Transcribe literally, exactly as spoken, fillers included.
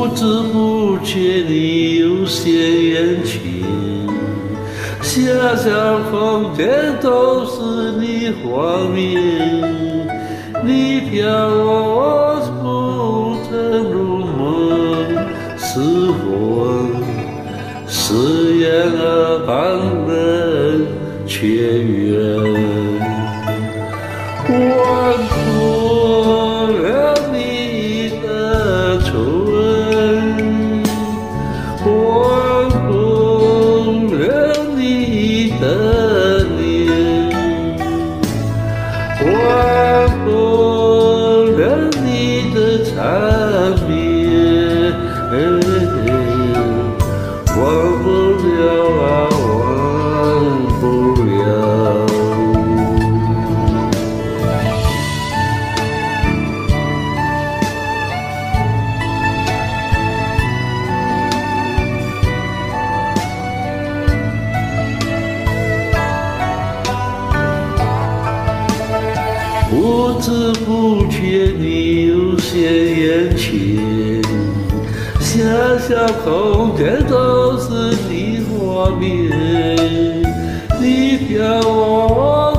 不知不觉你又现眼前，想象空间都是你画面，你飘我不曾入梦，是魂是眼儿旁人却缘，吻破了你的唇，吻破了你的脸，吻破了你的缠绵，忘不了啊，忘不了。不知不觉你又现眼前，想象空间都是你画面，你飘我